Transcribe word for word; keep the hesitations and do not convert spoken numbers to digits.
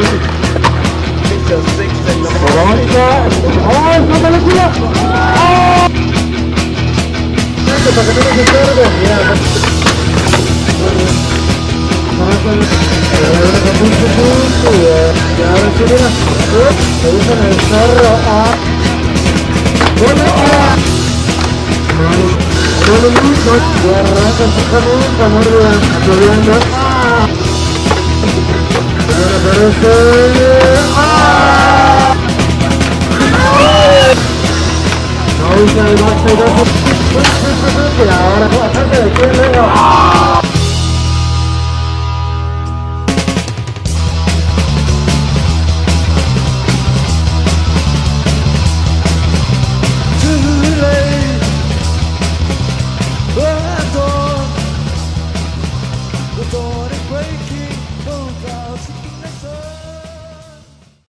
Para que no se cargue, ya. Y ahora sí, mira, se usan el carro a... Bueno, solo mismo, y arranca su camino, muerde, aplaudiendo. Ahora aparece... No usa el más pedazo. Y ahora, bastante de quién venga. Breaking